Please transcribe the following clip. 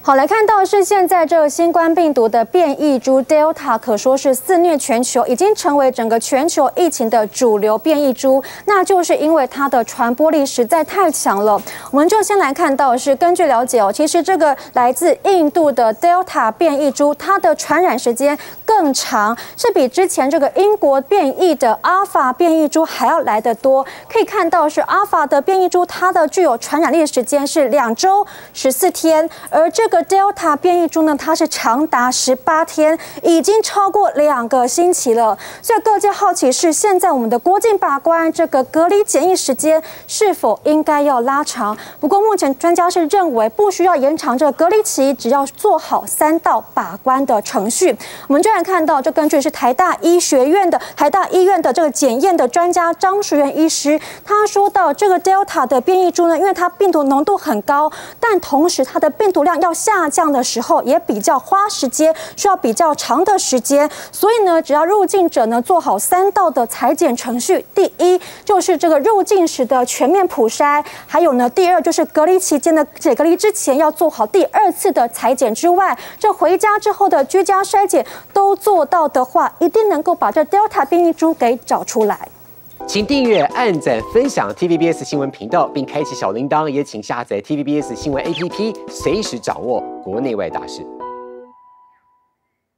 好，来看到是现在这个新冠病毒的变异株 Delta 可说是肆虐全球，已经成为整个全球疫情的主流变异株。那就是因为它的传播力实在太强了。我们就先来看到是根据了解哦，其实这个来自印度的 Delta 变异株，它的传染时间更长，是比之前这个英国变异的 Alpha 变异株还要来得多。可以看到是 Alpha 的变异株，它的具有传染力的时间是2周14天，而这个 Delta 变异株呢，它是长达18天，已经超过2个星期了。所以各界好奇是，现在我们的国境把关这个隔离检疫时间是否应该要拉长？不过目前专家是认为不需要延长这个隔离期，只要做好3道把关的程序。我们就来看到，就根据是台大医院的这个检验的专家张淑媛医师，他说到这个 Delta 的变异株呢，因为它病毒浓度很高，但同时它的病毒量要下降的时候也比较花时间，需要比较长的时间。所以呢，只要入境者呢做好3道的采检程序，第一就是这个入境时的全面普筛，还有呢第二就是隔离期间的隔离之前要做好第2次的采检之外，这回家之后的居家筛检都做到的话，一定能够把这 Delta 变异株给找出来。 请订阅、按赞、分享 TVBS 新闻频道，并开启小铃铛，也请下载 TVBS 新闻 APP， 随时掌握国内外大事。